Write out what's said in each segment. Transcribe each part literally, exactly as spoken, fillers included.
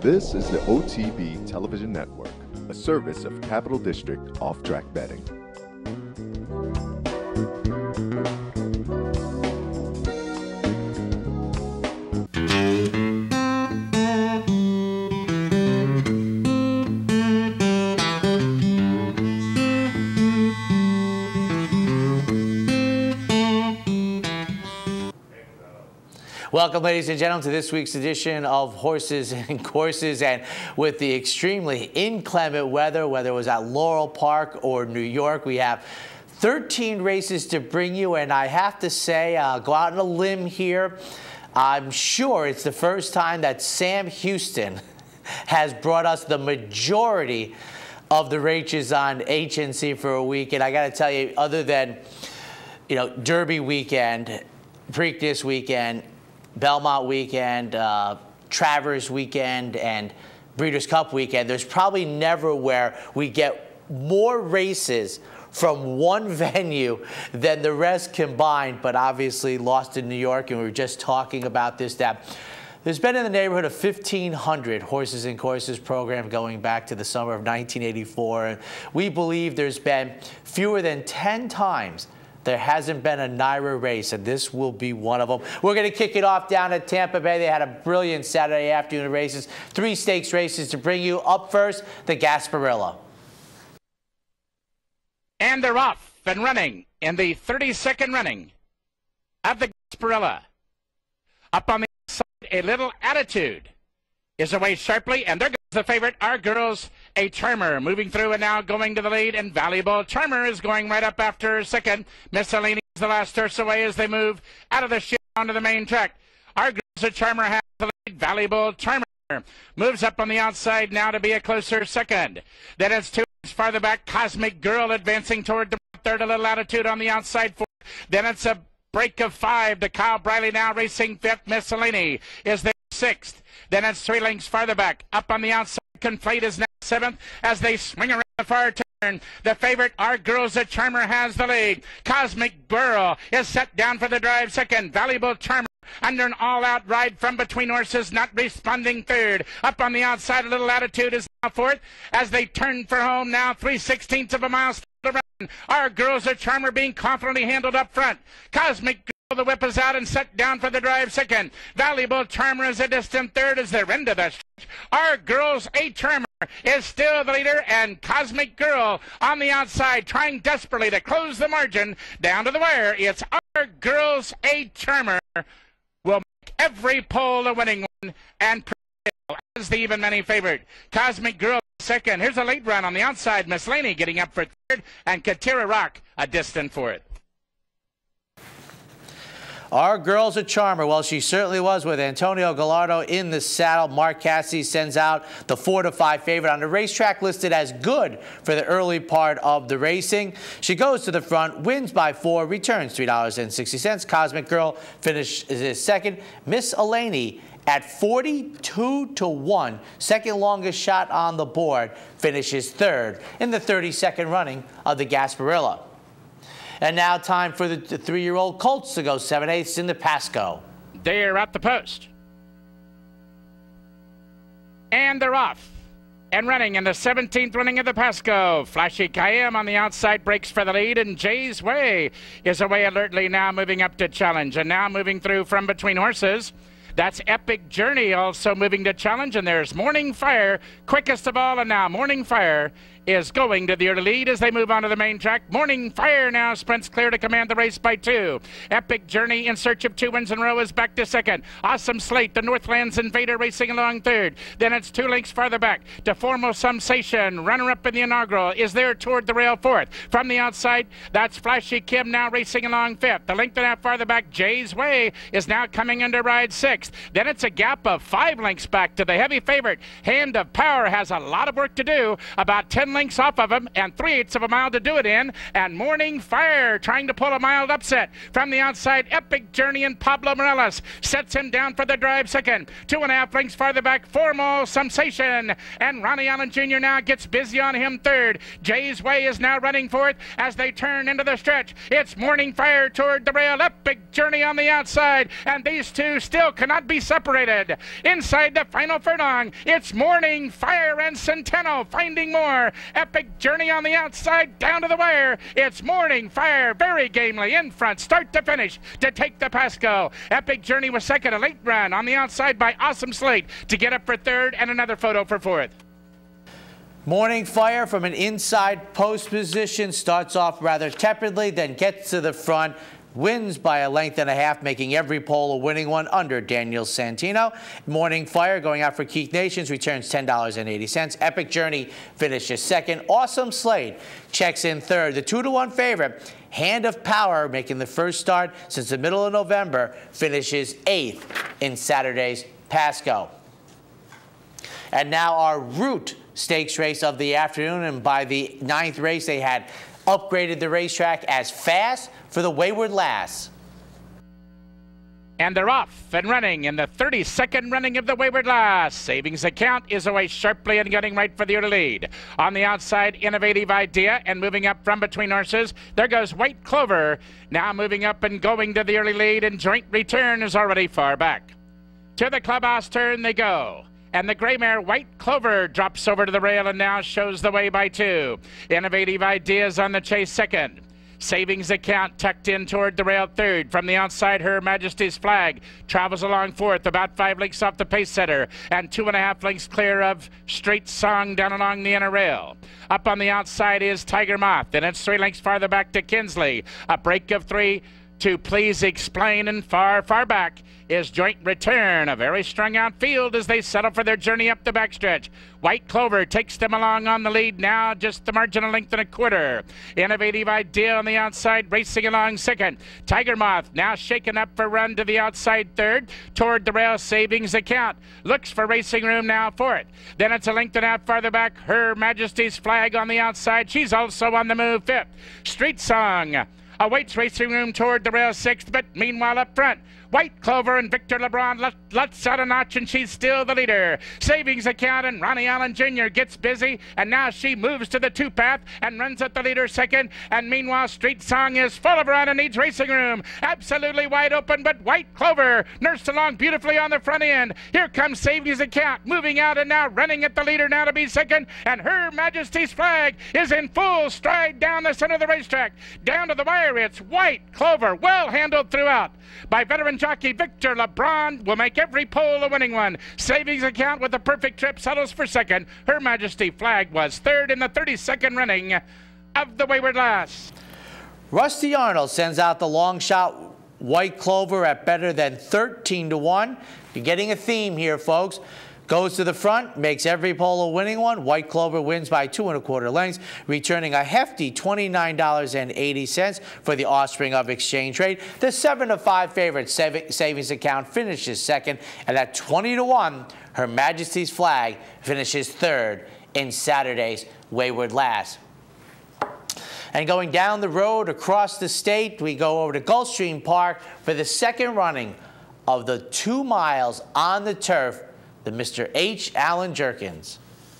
This is the O T B Television Network, a service of Capital District Off-Track Betting. Welcome, ladies and gentlemen, to this week's edition of Horses and Courses. And with the extremely inclement weather, whether it was at Laurel Park or New York, we have thirteen races to bring you. And I have to say, uh, go out on a limb here. I'm sure it's the first time that Sam Houston has brought us the majority of the races on H N C for a week. And I got to tell you, other than, you know, Derby weekend, Preakness weekend, Belmont weekend, uh, Travers weekend, and Breeders' Cup weekend, there's probably never where we get more races from one venue than the rest combined, but obviously lost in New York, and we were just talking about this, that there's been in the neighborhood of fifteen hundred Horses and Courses program going back to the summer of nineteen eighty-four. And we believe there's been fewer than ten times there hasn't been a NYRA race, and this will be one of them. We're going to kick it off down at Tampa Bay. They had a brilliant Saturday afternoon races. Three stakes races to bring you. Up first, the Gasparilla. And they're off and running in the thirty-second running of the Gasparilla. Up on the side, A Little Attitude is away sharply, and there goes the favorite, Our Girls A Charmer, moving through and now going to the lead, and Valuable Charmer is going right up after second. Miscellany is the last horse away as they move out of the ship onto the main track. Our Girls A Charmer has the lead. Valuable Charmer moves up on the outside now to be a closer second. Then it's two farther back, Cosmic Girl advancing toward the third, A Little Attitude on the outside fourth. Then it's a break of five to Kyle Briley now racing fifth. Miscellany is there sixth. Then it's three lengths farther back. Up on the outside, Conflate is now seventh as they swing around the far turn. The favorite, Our Girls A Charmer, has the lead. Cosmic Girl is set down for the drive second. Valuable Charmer under an all-out ride from between horses, not responding third. Up on the outside, A Little Attitude is now fourth as they turn for home now, three sixteenths of a mile still to run. Our Girls A Charmer being confidently handled up front. Cosmic Girl, the whip is out and set down for the drive second. Valuable Charmer is a distant third as they're into the stretch. Our Girls A Charmer is still the leader, and Cosmic Girl on the outside trying desperately to close the margin down to the wire. It's Our Girls A Charmer will make every pole a winning one and prevail as the even money favorite. Cosmic Girl second. Here's a late run on the outside. Miscellany getting up for third, and Katira Rock a distant fourth. Our Girls A Charmer, well, she certainly was with Antonio Gallardo in the saddle. Mark Cassidy sends out the four to five favorite on the racetrack, listed as good for the early part of the racing. She goes to the front, wins by four, returns three dollars and sixty cents. Cosmic Girl finishes second. Miscellany at forty-two to one, second longest shot on the board, finishes third in the thirty-second running of the Gasparilla. And now time for the three-year-old Colts to go seven eighths in the Pasco. They're at the post. And they're off and running in the seventeenth running of the Pasco. Flashy Cayenne on the outside breaks for the lead, and Jay's Way is away alertly now moving up to challenge. And now moving through from between horses, that's Epic Journey also moving to challenge, and there's Morning Fire, quickest of all, and now Morning Fire is going to the early lead as they move on to the main track. Morning Fire now sprints clear to command the race by two. Epic Journey in search of two wins in a row is back to second. Awesome Slate, the Northlands Invader racing along third. Then it's two lengths farther back to Formal Sensation, runner-up in the inaugural, is there toward the rail fourth. From the outside, that's Flashy Kim now racing along fifth. The length and a half farther back, Jay's Way is now coming under ride sixth. Then it's a gap of five lengths back to the heavy favorite. Hand of Power has a lot of work to do, about ten seven lengths off of him and three-eighths of a mile to do it in. And Morning Fire trying to pull a mild upset from the outside. Epic Journey and Pablo Morales sets him down for the drive second. Two and a half lengths farther back, Formal Sensation. And Ronnie Allen Junior now gets busy on him third. Jay's Way is now running for it as they turn into the stretch. It's Morning Fire toward the rail. Epic Journey on the outside. And these two still cannot be separated. Inside the final furlong, it's Morning Fire and Centeno finding more. Epic Journey on the outside, down to the wire. It's Morning Fire very gamely in front, start to finish, to take the Pasco. Epic Journey was second, a late run on the outside by Awesome Slate to get up for third, and another photo for fourth. Morning Fire from an inside post position starts off rather tepidly, then gets to the front, wins by a length and a half, making every pole a winning one under Daniel Santino. Morning Fire going out for Keith Nations returns ten dollars and eighty cents. Epic Journey finishes second. Awesome Slate checks in third. The two to one favorite, Hand of Power, making the first start since the middle of November, finishes eighth in Saturday's Pasco. And now our Route Stakes race of the afternoon, and by the ninth race they had upgraded the racetrack as Fast for the Wayward Lass. And they're off and running in the thirty-second running of the Wayward Lass. Savings Account is away sharply and getting right for the early lead. On the outside, Innovative Idea, and moving up from between horses, there goes White Clover. Now moving up and going to the early lead, and Joint Return is already far back. To the clubhouse turn they go. And the gray mare White Clover drops over to the rail and now shows the way by two. Innovative Ideas on the chase second. Savings Account tucked in toward the rail third. From the outside, Her Majesty's Flag travels along fourth, about five lengths off the pace setter, and two and a half lengths clear of Straight Song down along the inner rail. Up on the outside is Tiger Moth, and it's three lengths farther back to Kinsley. A break of three to Please Explain, and far, far back is Joint Return, a very strung out field as they settle for their journey up the backstretch. White Clover takes them along on the lead now, just the margin of length and a quarter. Innovative Idea on the outside, racing along second. Tiger Moth now shaken up for run to the outside third, toward the rail. Savings Account looks for racing room now for it. Then it's a length and a half farther back, Her Majesty's Flag on the outside. She's also on the move fifth. Street Song awaits racing room toward the rail sixth, but meanwhile up front, White Clover and Victor LeBron let, lets out a notch, and she's still the leader. Savings Account and Ronnie Allen Junior gets busy, and now she moves to the two-path and runs at the leader second. And meanwhile, Street Song is full of run and needs racing room. Absolutely wide open, but White Clover nursed along beautifully on the front end. Here comes Savings Account moving out and now running at the leader now to be second. And Her Majesty's Flag is in full stride down the center of the racetrack. Down to the wire, it's White Clover, well handled throughout by veteran jockey Victor LeBron, will make every pole a winning one. Savings Account with a perfect trip settles for second. Her Majesty Flag was third in the thirty-second running of the Wayward Lass. Rusty Arnold sends out the long shot White Clover at better than thirteen to one. You're getting a theme here, folks. Goes to the front, makes every pole a winning one. White Clover wins by two and a quarter lengths, returning a hefty twenty-nine dollars and eighty cents for the offspring of Exchange Rate. The seven to five favorite Savings Account finishes second, and at twenty to one, Her Majesty's Flag finishes third in Saturday's Wayward Lass. And going down the road across the state, we go over to Gulfstream Park for the second running of the two miles on the turf, the Mister H. Allen Jerkins.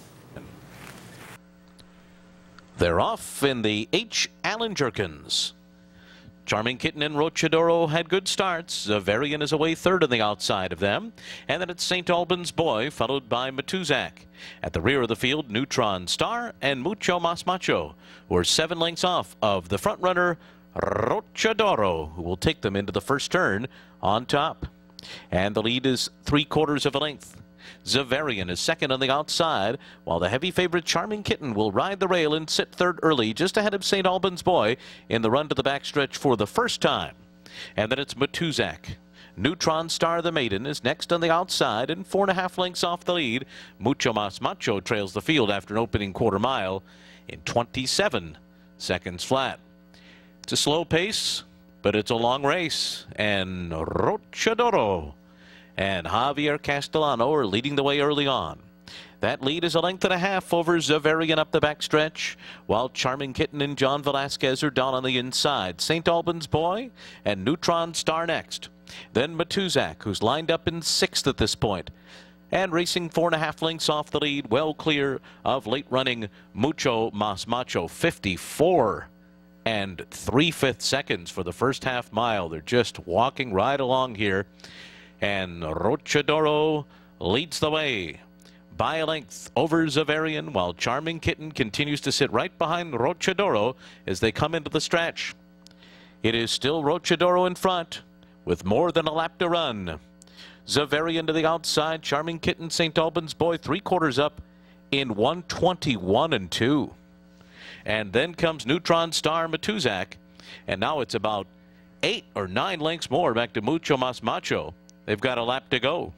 They're off in the H. Allen Jerkins. Charming Kitten and Rochadoro had good starts. Zavarian is away third on the outside of them. And then it's Saint Albans Boy, followed by Matuzak. At the rear of the field, Neutron Star and Mucho Mas Macho, who are seven lengths off of the front runner, Rochadoro, who will take them into the first turn on top. And the lead is three quarters of a length. Zavarian is second on the outside, while the heavy favorite Charming Kitten will ride the rail and sit third early, just ahead of Saint Albans Boy in the run to the backstretch for the first time. And then it's Matuzak. Neutron Star the Maiden is next on the outside and four and a half lengths off the lead. Mucho Mas Macho trails the field after an opening quarter mile in twenty-seven seconds flat. It's a slow pace, but it's a long race, and Rochadoro and Javier Castellano are leading the way early on. That lead is a length and a half over Zavarian up the backstretch, while Charming Kitten and John Velasquez are down on the inside. Saint Albans Boy and Neutron Star next. Then Matuzak, who's lined up in sixth at this point, and racing four and a half lengths off the lead, well clear of late running Mucho Mas Macho. fifty-four and three-fifths seconds for the first half mile. They're just walking right along here, and Rochadoro leads the way by a length over Zavarian, while Charming Kitten continues to sit right behind Rochadoro as they come into the stretch. It is still Rochadoro in front with more than a lap to run. Zavarian to the outside, Charming Kitten, Saint Albans Boy, three quarters up in one twenty-one and two. And then comes Neutron Star Matuzak, and now it's about eight or nine lengths more back to Mucho Mas Macho. They've got a lap to go.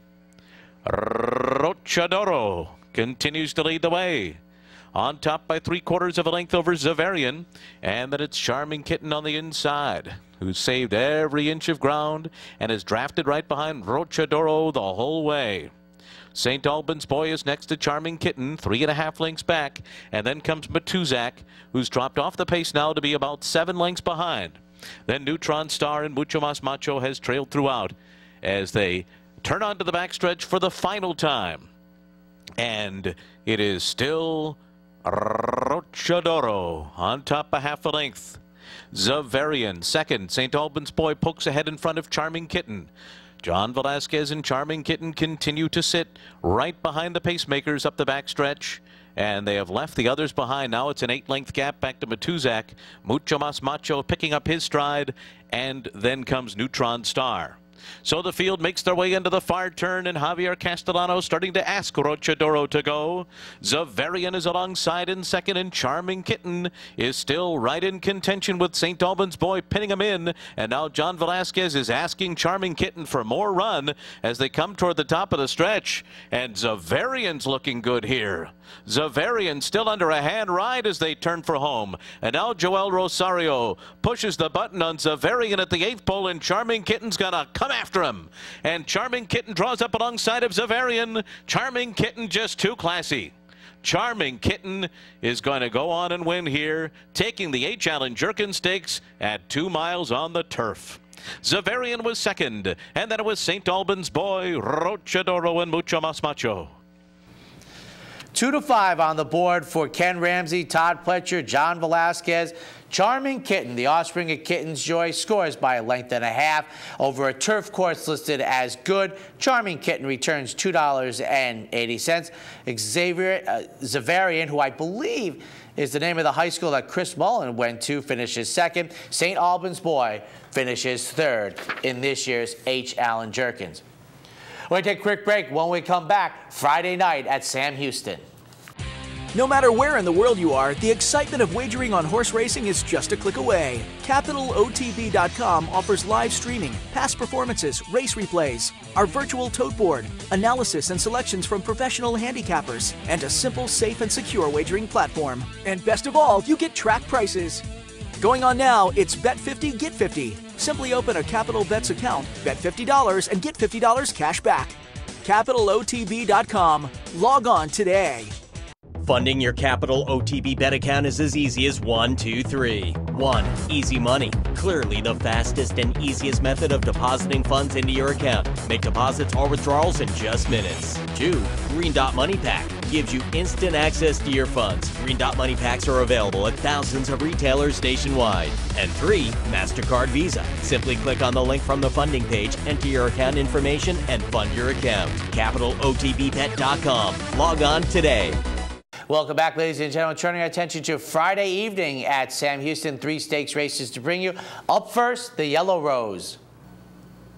Rochadoro continues to lead the way. On top by three quarters of a length over Zavarian. And then it's Charming Kitten on the inside, who's saved every inch of ground and is drafted right behind Rochadoro the whole way. Saint Albans Boy is next to Charming Kitten, three and a half lengths back. And then comes Matuzak, who's dropped off the pace now to be about seven lengths behind. Then Neutron Star and Mucho Mas Macho has trailed throughout as they turn onto the backstretch for the final time. And it is still Rochadoro on top a half a length. Zavarian second. Saint Albans Boy pokes ahead in front of Charming Kitten. John Velasquez and Charming Kitten continue to sit right behind the pacemakers up the backstretch, and they have left the others behind. Now it's an eight-length gap back to Matuzak. Mucho Mas Macho picking up his stride, and then comes Neutron Star. So the field makes their way into the far turn, and Javier Castellano starting to ask Rochadoro to go. Zavarian is alongside in second, and Charming Kitten is still right in contention with Saint Albans Boy pinning him in. And now John Velasquez is asking Charming Kitten for more run as they come toward the top of the stretch. And Zavarian's looking good here. Zavarian still under a hand ride as they turn for home. And now Joel Rosario pushes the button on Zavarian at the eighth pole, and Charming Kitten's gonna come after him. And Charming Kitten draws up alongside of Zavarian. Charming Kitten just too classy. Charming Kitten is going to go on and win here, taking the H. Allen Jerkin Stakes at two miles on the turf. Zavarian was second, and then it was Saint Albans Boy, Rochadoro, and Mucho Mas Macho. Two to five on the board for Ken Ramsey, Todd Pletcher, John Velasquez. Charming Kitten, the offspring of Kitten's Joy, scores by a length and a half over a turf course listed as good. Charming Kitten returns two dollars and eighty cents. Xavier uh, Zavarian, who I believe is the name of the high school that Chris Mullen went to, finishes second. Saint Albans Boy finishes third in this year's H. Allen Jerkins. We're going to take a quick break. When we come back, Friday night at Sam Houston. No matter where in the world you are, the excitement of wagering on horse racing is just a click away. Capital O T B dot com offers live streaming, past performances, race replays, our virtual tote board, analysis and selections from professional handicappers, and a simple, safe, and secure wagering platform. And best of all, you get track prices. Going on now, it's Bet fifty, Get fifty. Simply open a Capital Bets account, bet fifty dollars, and get fifty dollars cash back. Capital O T B dot com. Log on today. Funding your Capital O T B bet account is as easy as one, two, three. One, Easy Money. Clearly the fastest and easiest method of depositing funds into your account. Make deposits or withdrawals in just minutes. Two, Green Dot Money Pack. Gives you instant access to your funds. Green Dot Money Packs are available at thousands of retailers nationwide. And three, MasterCard Visa. Simply click on the link from the funding page, enter your account information, and fund your account. Capital O T B bet dot com. Log on today. Welcome back, ladies and gentlemen. Turning our attention to Friday evening at Sam Houston. Three stakes races to bring you. Up first, the Yellow Rose.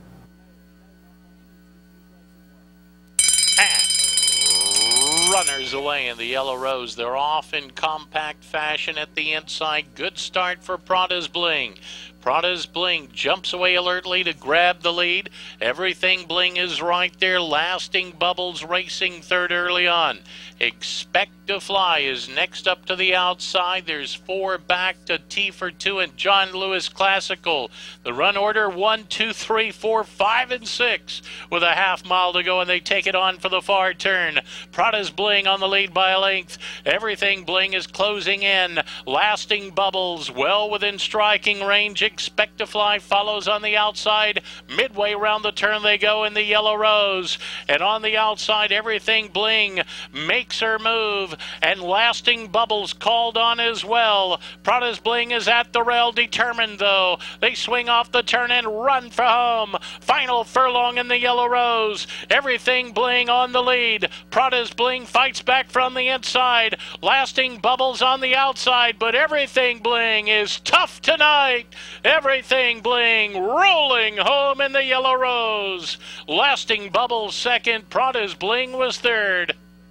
And runners away in the Yellow Rose. They're off in compact fashion at the inside. Good start for Prada's Bling. Prada's Bling jumps away alertly to grab the lead. Everything Bling is right there. Lasting Bubbles racing third early on. Expect to Fly is next up to the outside. There's four back to T for two and John Lewis Classical. The run order one, two, three, four, five, and six with a half mile to go, and they take it on for the far turn. Prada's Bling on the lead by a length. Everything Bling is closing in. Lasting Bubbles well within striking range. Expect to Fly follows on the outside. Midway around the turn they go in the Yellow Rose. And on the outside, Everything Bling makes her move. And Lasting Bubbles called on as well. Prada's Bling is at the rail, determined though. They swing off the turn and run for home. Final furlong in the Yellow Rose. Everything Bling on the lead. Prada's Bling fights back from the inside. Lasting Bubbles on the outside, but Everything Bling is tough tonight. Everything Bling rolling home in the Yellow Rose. Lasting Bubbles second. Prada's Bling was third.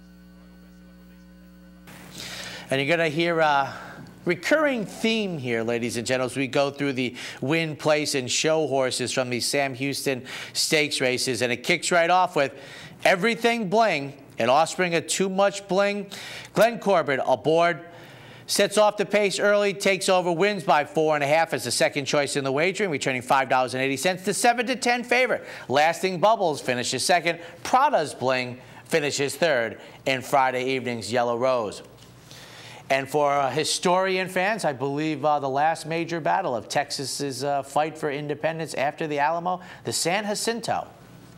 And you're going to hear a recurring theme here, ladies and gentlemen, as we go through the win, place, and show horses from the Sam Houston Stakes races. And it kicks right off with Everything Bling, an offspring of Too Much Bling. Glenn Corbett aboard. Sets off the pace early, takes over, wins by four and a half as the second choice in the wagering, returning five dollars and eighty cents. The seven to ten favorite. Lasting Bubbles finishes second. Prada's Bling finishes third in Friday evening's Yellow Rose. And for uh, historian fans, I believe uh, the last major battle of Texas's uh, fight for independence after the Alamo, the San Jacinto.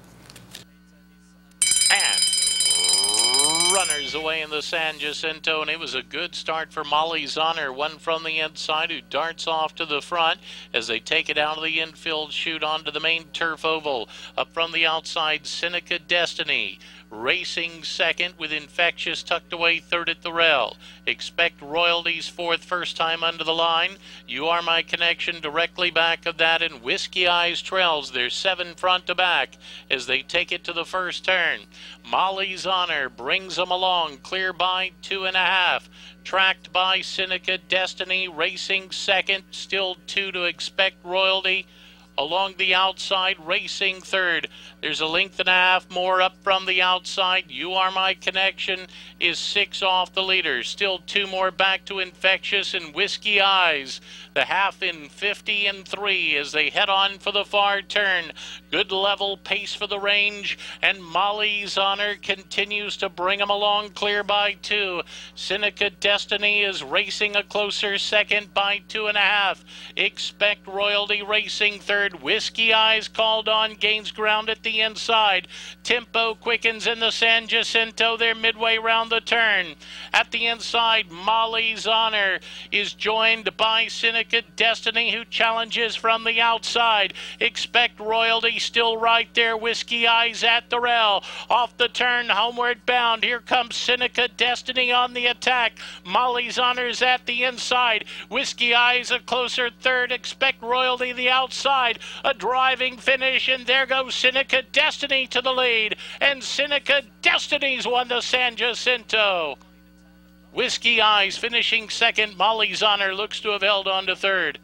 Runners away in the San Jacinto, and it was a good start for Molly's Honor. One from the inside who darts off to the front as they take it out of the infield chute onto the main turf oval. Up from the outside, Seneca Destiny racing second with Infectious tucked away third at the rail. Expect Royalties fourth, first time under the line. You Are My Connection directly back of that, and Whiskey Eyes trails. They're seven front to back as they take it to the first turn. Molly's Honor brings them along, clear by two and a half. Tracked by Seneca Destiny, racing second, still two to Expect Royalty. Along the outside, racing third. There's a length and a half more up from the outside. You Are My Connection is six off the leader. Still two more back to Infectious and Whiskey Eyes. The half in fifty and three as they head on for the far turn. Good level pace for the range, and Molly's Honor continues to bring them along clear by two. Seneca Destiny is racing a closer second by two and a half. Expect Royalty racing third. Whiskey Eyes called on, gains ground at the inside. Tempo quickens in the San Jacinto. They're midway round the turn. At the inside, Molly's Honor is joined by Seneca Destiny, who challenges from the outside. Expect Royalty still right there. Whiskey Eyes at the rail. Off the turn, homeward bound. Here comes Seneca Destiny on the attack. Molly's Honor's at the inside. Whiskey Eyes a closer third. Expect Royalty the outside. A driving finish, and there goes Seneca Destiny to the lead. And Seneca Destiny's won the San Jacinto. Whiskey Eyes finishing second. Molly's Honor looks to have held on to third.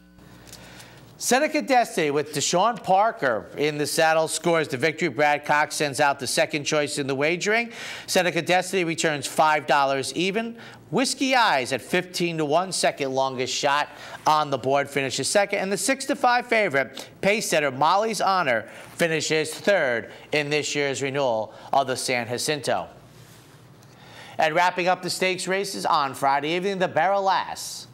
Seneca Destiny with Deshaun Parker in the saddle scores the victory. Brad Cox sends out the second choice in the wagering. Seneca Destiny returns five dollars even. Whiskey Eyes at fifteen to one, second longest shot on the board, finishes second. And the six to five favorite, pace setter Molly's Honor, finishes third in this year's renewal of the San Jacinto. And wrapping up the stakes races on Friday evening, the Barrel Lass.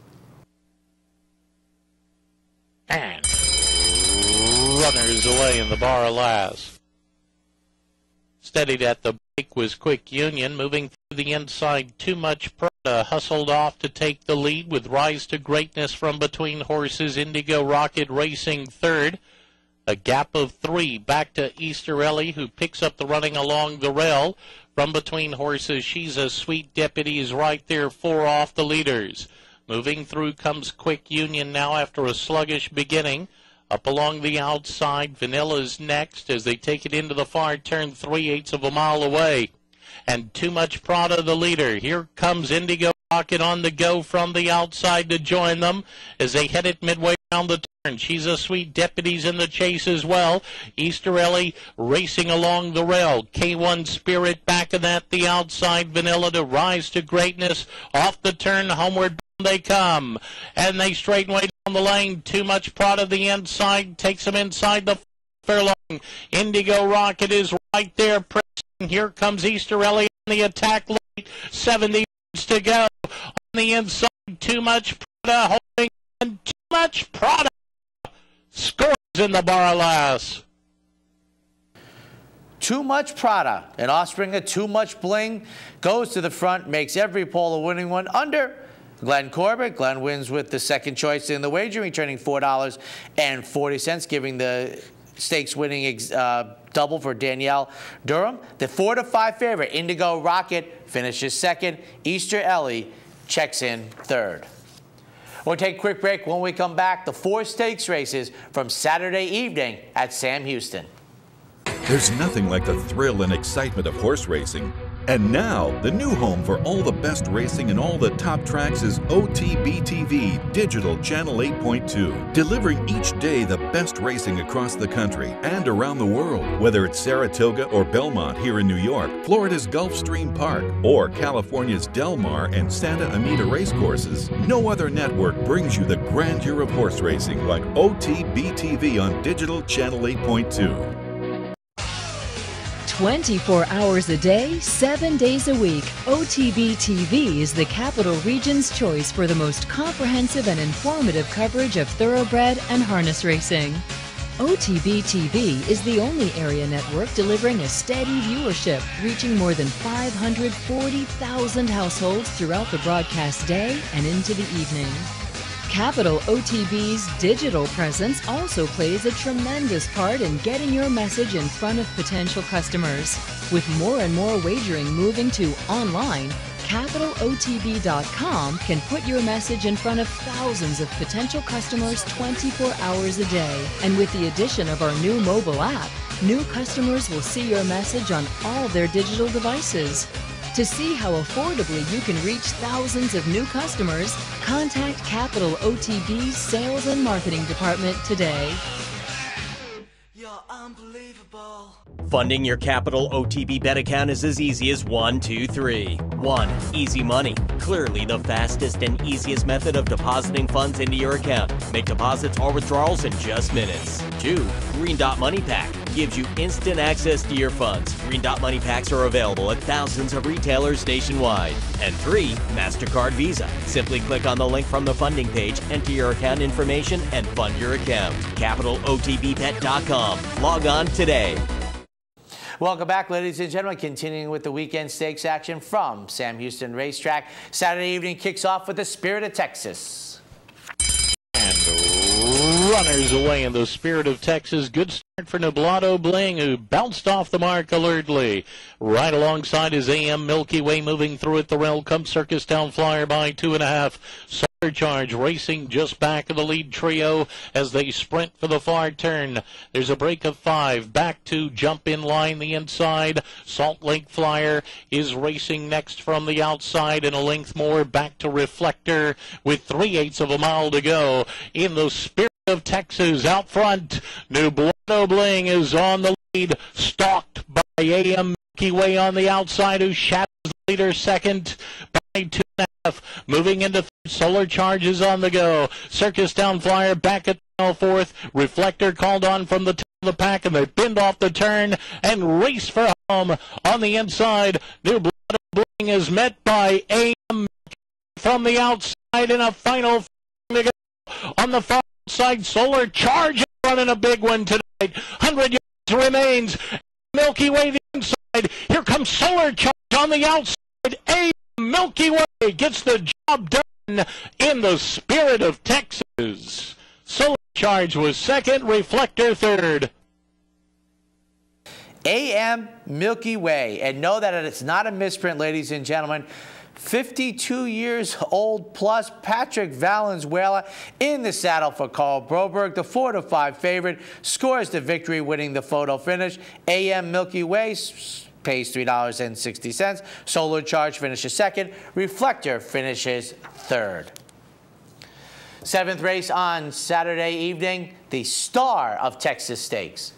And runners away in the Bar Lass. Steadied at the break was Quick Union, moving through the inside. Too Much Prada hustled off to take the lead with Rise to Greatness from between horses. Indigo Rocket racing third. A gap of three back to Easter Ellie, who picks up the running along the rail. From between horses, She's a Sweet Deputy is right there, four off the leaders. Moving through comes Quick Union now after a sluggish beginning. Up along the outside, Vanilla's next as they take it into the far turn, three-eighths of a mile away. and Too Much Prada the leader. Here comes Indigo Rocket on the go from the outside to join them as they head it midway around the turn. She's a Sweet Deputy's in the chase as well. Easter Ellie racing along the rail. K one Spirit back of that, the outside. Vanilla to rise to greatness. Off the turn, homeward they come. And they straighten way down the lane. Too Much Prada the inside. Takes them inside the furlong. Indigo Rocket is right there pressing. Here comes Easter Ellie on the attack late. seventy to go. On the inside, Too Much Prada holding on. Too Much Prada scores in the bar last. Too Much Prada, an offspring of Too Much Bling, goes to the front, makes every pole a winning one under Glenn Corbett. Glenn wins with the second choice in the wager, returning four dollars and forty cents, giving the stakes winning uh, double for Danielle Durham. The four to five favorite, Indigo Rocket, finishes second. Easter Ellie checks in third. We'll take a quick break. When we come back, the four stakes races from Saturday evening at Sam Houston. There's nothing like the thrill and excitement of horse racing. And now, the new home for all the best racing and all the top tracks is O T B T V Digital Channel eight point two, delivering each day the best racing across the country and around the world. Whether it's Saratoga or Belmont here in New York, Florida's Gulfstream Park, or California's Del Mar and Santa Anita racecourses, no other network brings you the grandeur of horse racing like O T B T V on Digital Channel eight point two. twenty-four hours a day, seven days a week, O T B T V is the Capital Region's choice for the most comprehensive and informative coverage of thoroughbred and harness racing. O T B T V is the only area network delivering a steady viewership, reaching more than five hundred forty thousand households throughout the broadcast day and into the evening. Capital O T B's digital presence also plays a tremendous part in getting your message in front of potential customers. With more and more wagering moving to online, Capital O T B dot com can put your message in front of thousands of potential customers twenty-four hours a day. And with the addition of our new mobile app, new customers will see your message on all their digital devices. To see how affordably you can reach thousands of new customers, contact Capital O T B's Sales and Marketing Department today. You're unbelievable. Funding your Capital O T B bet account is as easy as one, two, three. One, easy money. Clearly the fastest and easiest method of depositing funds into your account. Make deposits or withdrawals in just minutes. Two, Green Dot Money Pack. Gives you instant access to your funds. Green Dot Money Packs are available at thousands of retailers nationwide. And three, MasterCard Visa. Simply click on the link from the funding page, enter your account information, and fund your account. Capital O T B bet dot com. Log on today. Welcome back, ladies and gentlemen. Continuing with the weekend stakes action from Sam Houston Racetrack. Saturday evening kicks off with the Spirit of Texas. Runners away in the Spirit of Texas. Good start for Nublado Bling, who bounced off the mark alertly. Right alongside his A M Milky Way, moving through it. The rail comes Circus Town Flyer by two and a half. Solar Charge racing just back of the lead trio as they sprint for the far turn. There's a break of five. Back to Jump in Line the inside. Salt Lake Flyer is racing next from the outside, and a length more back to Reflector with three-eighths of a mile to go. In the Spirit of Texas out front, Nublado Bling is on the lead, stalked by A M Milky Way on the outside, who shadows the leader second by two and a half. Moving into third, Solar Charge is on the go. Circus Town Flyer back at fourth. Reflector called on from the top of the pack, and they binned off the turn and race for home. On the inside, Nublado Bling is met by A M from the outside in a final to go. On the far side, Solar Charge running a big one tonight. one hundred yards remains. Milky Way the inside. Here comes Solar Charge on the outside. A Milky Way gets the job done in the Spirit of Texas. Solar Charge was second, Reflector third. A M Milky Way. And know that it's not a misprint, ladies and gentlemen. fifty-two years old plus, Patrick Valenzuela in the saddle for Carl Broberg. The four to five favorite scores the victory, winning the photo finish. A M Milky Way pays three dollars and sixty cents. Solar Charge finishes second. Reflector finishes third. Seventh race on Saturday evening, the Star of Texas Stakes.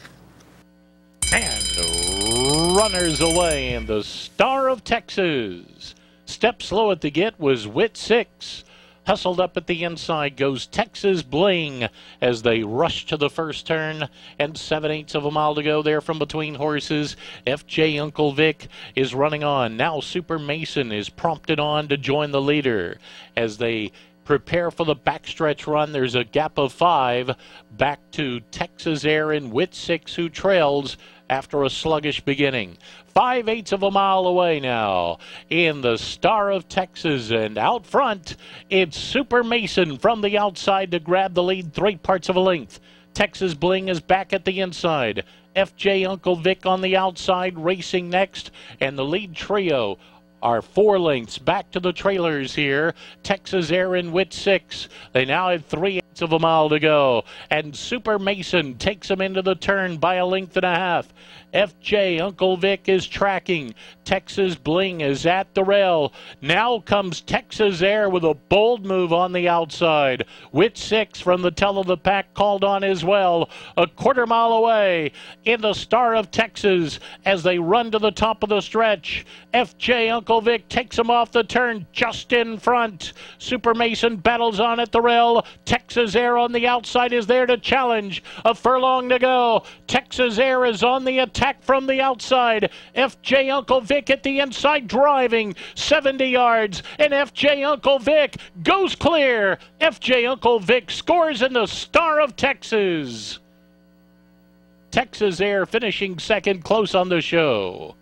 And runners away in the Star of Texas. Step slow at the get was Wit Six. Hustled up at the inside goes Texas Bling as they rush to the first turn, and seven-eighths of a mile to go there from between horses. F J Uncle Vic is running on. Now Super Mason is prompted on to join the leader as they prepare for the backstretch run. There's a gap of five back to Texas Air and Wit Six, who trails after a sluggish beginning. Five-eighths of a mile away now in the Star of Texas, and out front it's Super Mason from the outside to grab the lead three parts of a length. Texas Bling is back at the inside. F J Uncle Vic on the outside racing next, and the lead trio are four lengths back to the trailers here. Texas Air and Wit Six. They now have three-eighths of a mile to go, and Super Mason takes them into the turn by a length and a half. F J Uncle Vic is tracking. Texas Bling is at the rail. Now comes Texas Air with a bold move on the outside. Wit Six from the tail of the pack called on as well. A quarter mile away in the Star of Texas as they run to the top of the stretch. F J Uncle Vic takes him off the turn just in front. Super Mason battles on at the rail. Texas Air on the outside is there to challenge. A furlong to go. Texas Air is on the attack from the outside. F J Uncle Vic at the inside driving seventy yards, and F J Uncle Vic goes clear. F J Uncle Vic scores in the Star of Texas. Texas Air finishing second, close on the show.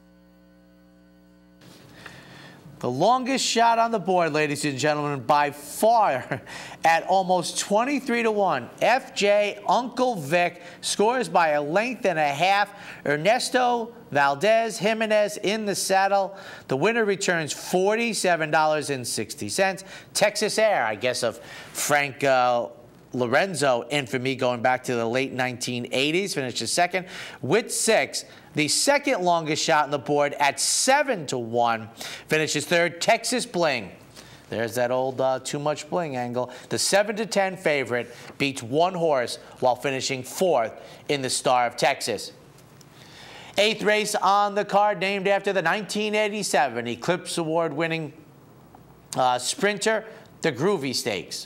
The longest shot on the board, ladies and gentlemen, by far at almost twenty-three to one. F J Uncle Vic scores by a length and a half. Ernesto Valdez Jimenez in the saddle. The winner returns forty-seven dollars and sixty cents. Texas Air, I guess, of Frank uh, Lorenzo infamy going back to the late nineteen eighties, finishes second. Wit Six, the second longest shot on the board at seven to one, finishes third. Texas Bling, there's that old uh, too much bling angle. The seven to ten favorite beats one horse while finishing fourth in the Star of Texas. Eighth race on the card, named after the nineteen eighty-seven Eclipse Award winning uh, sprinter, the Groovy Stakes.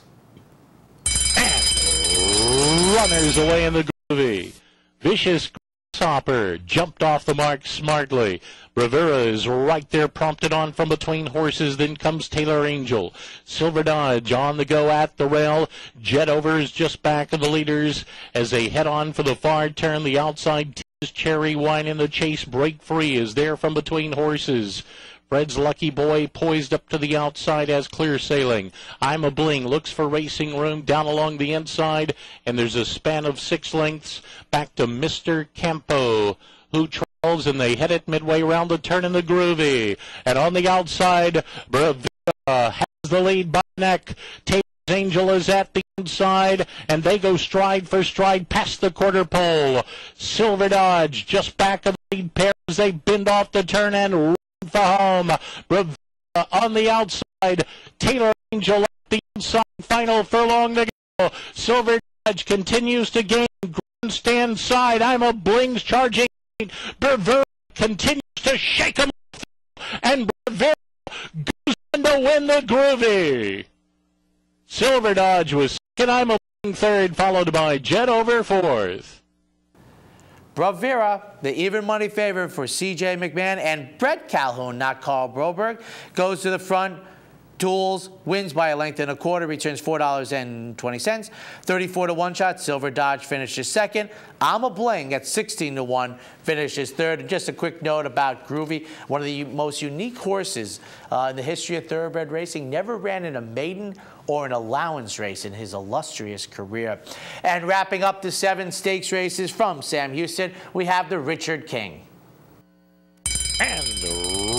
Runners away in the Groovy. Vicious Grasshopper jumped off the mark smartly. Bravura is right there, prompted on from between horses. Then comes Taylor Angel. Silver Dodge on the go at the rail. Jet Over is just back of the leaders as they head on for the far turn. The outside is Cherry Wine in the chase. Break Free is there from between horses. Fred's Lucky Boy poised up to the outside as Clear Sailing. I'm a Bling looks for racing room down along the inside, and there's a span of six lengths back to Mister Campo, who trails, and they head it midway around the turn in the Groovy. And on the outside, Bravura has the lead by neck. Taylor's Angel is at the inside, and they go stride for stride past the quarter pole. Silver Dodge just back of the lead pair as they bend off the turn and for home. Bravura on the outside. Taylor Angel at the inside. Final furlong to go. Silver Dodge continues to gain. Grandstand side. I'm a Bling's charging. Bravura continues to shake him off. And Bravura goes on to win the Groovy. Silver Dodge was second. I'm a Bling third, followed by Jet Over fourth. Bravura, the even money favorite for C J McMahon, and Brett Calhoun, not Carl Broberg, goes to the front, duels, wins by a length and a quarter, returns four dollars and twenty cents. thirty-four to one shot, Silver Dodge finishes second. I'm a Bling at sixteen to one, finishes third. And just a quick note about Groovy, one of the most unique horses uh, in the history of thoroughbred racing, never ran in a maiden or an allowance race in his illustrious career. And wrapping up the seven stakes races from Sam Houston, we have the Richard King. And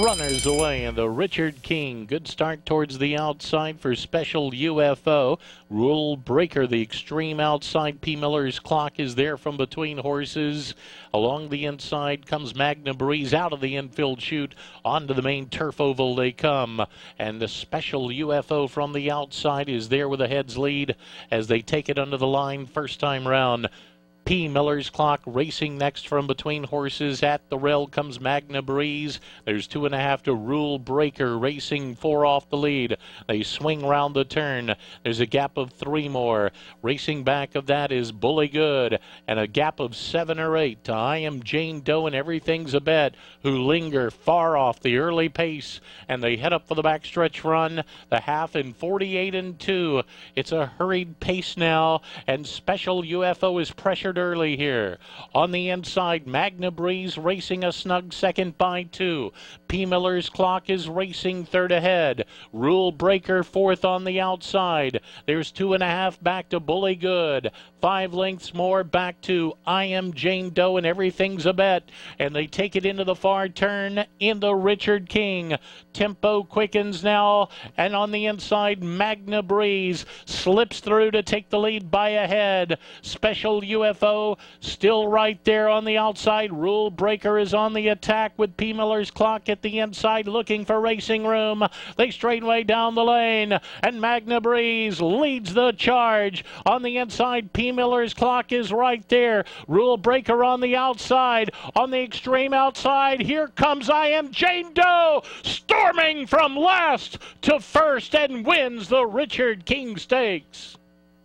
runners away, and the Richard King. Good start towards the outside for Special U F O. Rule Breaker, the extreme outside. P. Miller's Clock is there from between horses. Along the inside comes Magna Breeze out of the infield chute. Onto the main turf oval they come. And the Special U F O from the outside is there with a head's lead as they take it under the line first time round. P. Miller's Clock racing next from between horses. At the rail comes Magna Breeze. There's two and a half to Rule Breaker, racing four off the lead. They swing round the turn. There's a gap of three more. Racing back of that is Bully Good, and a gap of seven or eight to I Am Jane Doe and Everything's a Bet, who linger far off the early pace, and they head up for the backstretch run. The half in forty-eight and two. It's a hurried pace now, and Special U F O is pressured early here. On the inside, Magna Breeze racing a snug second by two. P. Miller's Clock is racing third ahead. Rule Breaker fourth on the outside. There's two and a half back to Bully Good. Five lengths more back to I Am Jane Doe and Everything's a Bet. And they take it into the far turn in the Richard King. Tempo quickens now, and on the inside, Magna Breeze slips through to take the lead by a head. Special U F O still right there on the outside. Rule Breaker is on the attack with P. Miller's Clock at the inside looking for racing room. They straightaway down the lane, and Magna Breeze leads the charge. On the inside, P. Miller's Clock is right there. Rule Breaker on the outside. On the extreme outside, here comes I Am Jane Doe, storming from last to first, and wins the Richard King Stakes.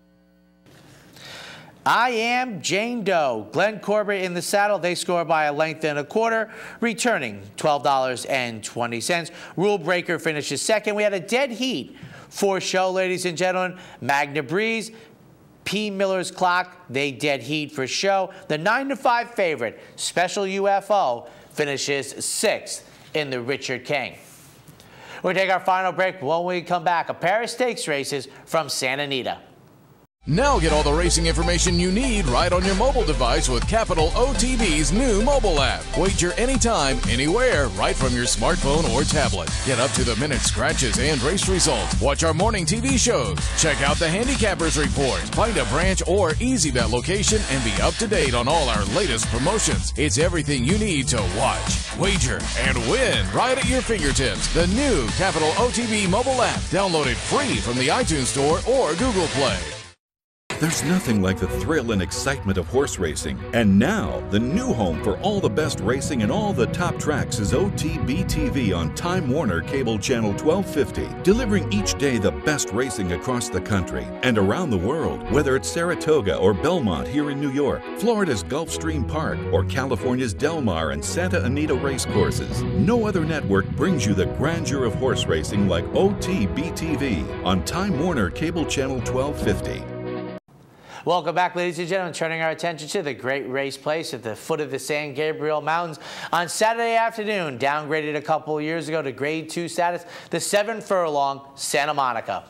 I Am Jane Doe. Glenn Corbett in the saddle. They score by a length and a quarter, returning twelve dollars and twenty cents. Rule Breaker finishes second. We had a dead heat for show, ladies and gentlemen. Magna Breeze, P. Miller's Clock, they dead heat for show. The nine to five favorite, Special U F O, finishes sixth in the Richard King. We'll take our final break. When we come back, a pair of stakes races from Santa Anita. Now get all the racing information you need right on your mobile device with Capital O T B's new mobile app. Wager anytime, anywhere, right from your smartphone or tablet. Get up to the minute scratches and race results. Watch our morning T V shows. Check out the Handicappers Report. Find a branch or Easy Bet location and be up to date on all our latest promotions. It's everything you need to watch, wager, and win right at your fingertips. The new Capital O T B mobile app. Download it free from the iTunes Store or Google Play. There's nothing like the thrill and excitement of horse racing. And now, the new home for all the best racing and all the top tracks is O T B T V on Time Warner Cable Channel twelve fifty, delivering each day the best racing across the country and around the world, whether it's Saratoga or Belmont here in New York, Florida's Gulfstream Park, or California's Del Mar and Santa Anita race courses. No other network brings you the grandeur of horse racing like O T B T V on Time Warner Cable Channel twelve fifty. Welcome back, ladies and gentlemen. Turning our attention to the great race place at the foot of the San Gabriel Mountains. On Saturday afternoon, downgraded a couple of years ago to grade two status, the seven furlong Santa Monica.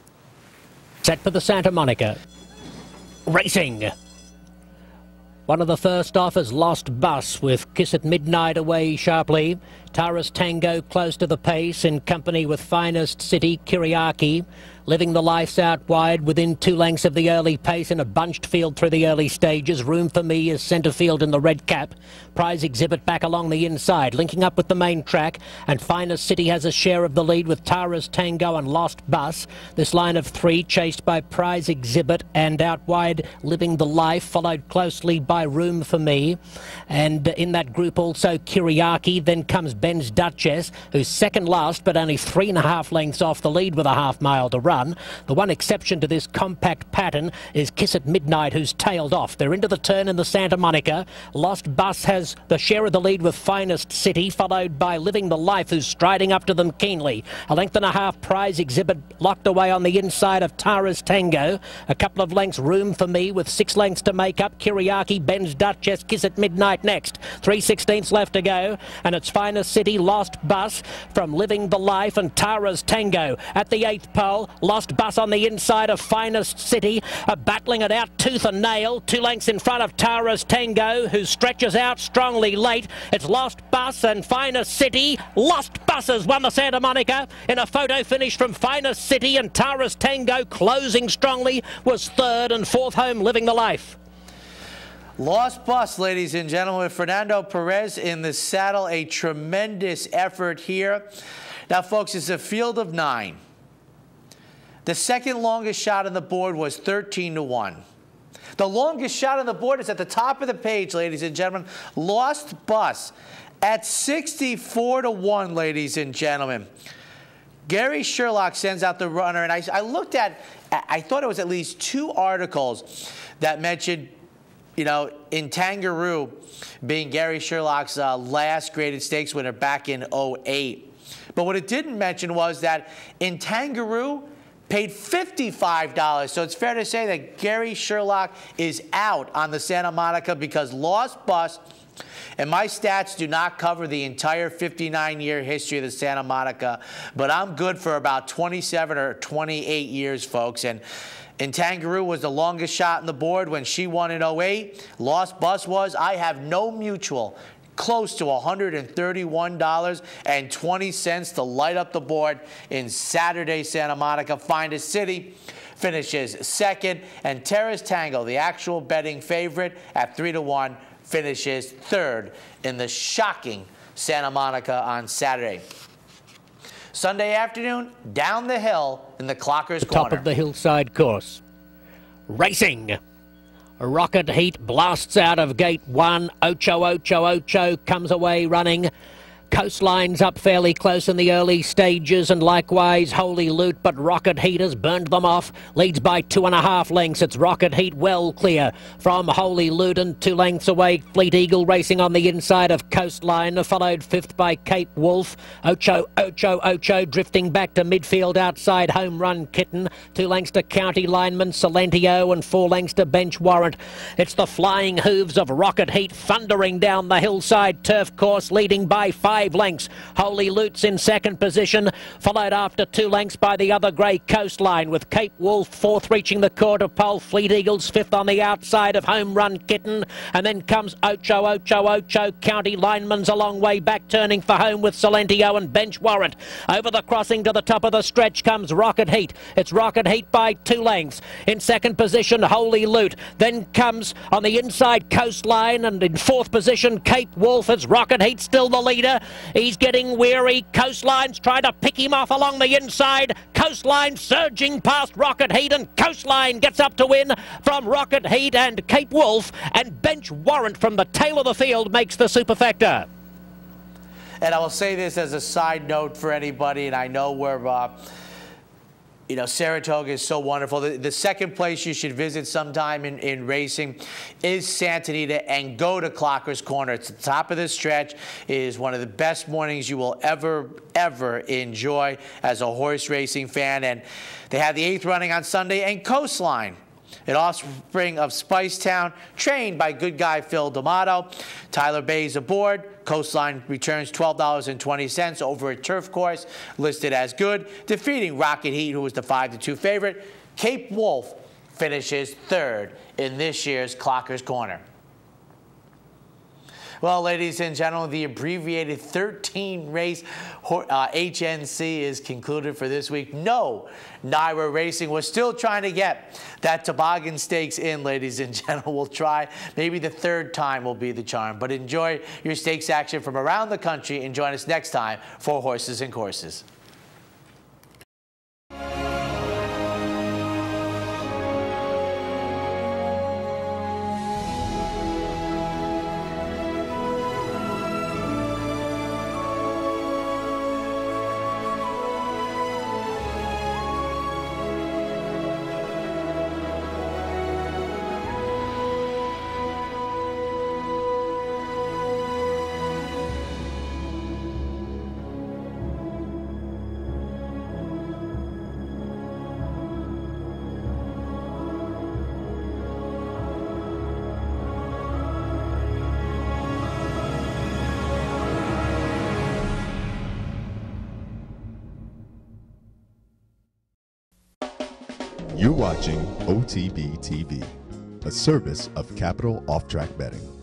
Set for the Santa Monica. Racing. One of the first off is Lost Bus with Kiss at Midnight away sharply. Tara's Tango close to the pace in company with Finest City, Kiriaki. Living the Life out wide within two lengths of the early pace in a bunched field through the early stages. Room for Me is centre field in the red cap. Prize Exhibit back along the inside, linking up with the main track. And Finest City has a share of the lead with Tara's Tango and Lost Bus. This line of three chased by Prize Exhibit and out wide Living the Life, followed closely by Room for Me. And in that group also Kiriaki. Then comes Ben's Duchess, who's second last but only three and a half lengths off the lead with a half mile to run. The one exception to this compact pattern is Kiss at Midnight, who's tailed off. They're into the turn in the Santa Monica. Lost Bus has the share of the lead with Finest City, followed by Living the Life, who's striding up to them keenly. A length and a half Prize Exhibit locked away on the inside of Tara's Tango. A couple of lengths Room for Me with six lengths to make up. Kiriaki, Ben's Duchess, Kiss at Midnight next. Three sixteenths left to go, and it's Finest City, Lost Bus from Living the Life and Tara's Tango. At the eighth pole, Lost Bus on the inside of Finest City, uh, battling it out tooth and nail. Two lengths in front of Tara's Tango, who stretches out strongly late. It's Lost Bus and Finest City. Lost Bus has won the Santa Monica in a photo finish from Finest City, and Tara's Tango, closing strongly, was third, and fourth home Living the Life. Lost Bus, ladies and gentlemen, Fernando Perez in the saddle. A tremendous effort here. Now, folks, it's a field of nine. The second longest shot on the board was thirteen to one. The longest shot on the board is at the top of the page, ladies and gentlemen. Lost Bus at sixty-four to one, ladies and gentlemen. Gary Sherlock sends out the runner, and I, I looked at, I thought it was at least two articles that mentioned, you know, Intangaroo being Gary Sherlock's uh, last graded stakes winner back in oh eight. But what it didn't mention was that Intangaroo paid fifty-five dollars. So it's fair to say that Gary Sherlock is out on the Santa Monica because Lost Bus, and my stats do not cover the entire fifty-nine year history of the Santa Monica, but I'm good for about twenty-seven or twenty-eight years, folks. And Intangaroo was the longest shot on the board when she won in oh eight. Lost Bus was. I have no mutual. Close to one hundred thirty-one dollars and twenty cents to light up the board in Saturday Santa Monica. Finest City finishes second, and Tara's Tango, the actual betting favorite at three to one, finishes third in the shocking Santa Monica on Saturday. Sunday afternoon, down the hill in the Clockers Corner. Top of the hillside course. Racing. Rocket Heat blasts out of gate one. Ocho, Ocho, Ocho comes away running. Coastline's up fairly close in the early stages, and likewise Holy Loot, but Rocket Heat has burned them off. Leads by two and a half lengths. It's Rocket Heat well clear from Holy Loot, and two lengths away Fleet Eagle racing on the inside of Coastline, followed fifth by Cape Wolf. Ocho, Ocho, Ocho drifting back to midfield outside Home Run Kitten. Two lengths to County Lineman Salentio, and four lengths to Bench Warrant. It's the flying hooves of Rocket Heat thundering down the hillside turf course, leading by five lengths. Holy Loot's in second position, followed after two lengths by the other grey Coastline, with Cape Wolf fourth reaching the quarter pole. Fleet Eagles fifth on the outside of Home Run Kitten, and then comes Ocho, Ocho, Ocho. County Lineman's a long way back, turning for home with Salentio and Bench Warrant. Over the crossing to the top of the stretch comes Rocket Heat. It's Rocket Heat by two lengths. In second position, Holy Loot. Then comes on the inside Coastline, and in fourth position Cape Wolf. It's Rocket Heat still the leader. He's getting weary. Coastline's trying to pick him off along the inside. Coastline surging past Rocket Heat, and Coastline gets up to win from Rocket Heat and Cape Wolf, and Bench Warrant from the tail of the field makes the superfecta. And I will say this as a side note for anybody, and I know we're uh, you know, Saratoga is so wonderful. The, the second place you should visit sometime in, in racing is Santa Anita, and go to Clockers Corner. It's the top of the stretch. It is one of the best mornings you will ever, ever enjoy as a horse racing fan. And they have the eighth running on Sunday, and Coastline, an offspring of Spicetown, trained by good guy Phil D'Amato. Tyler Bay's aboard. Coastline returns twelve dollars and twenty cents over a turf course, listed as good, defeating Rocket Heat, who was the five to two favorite. Cape Wolf finishes third in this year's Clockers Corner. Well, ladies and gentlemen, the abbreviated thirteen race uh, H N C is concluded for this week. No, Naira Racing. We're still trying to get that toboggan stakes in, ladies and gentlemen. We'll try. Maybe the third time will be the charm. But enjoy your stakes action from around the country, and join us next time for Horses and Courses. You're watching O T B T V, a service of Capital Off Track Betting.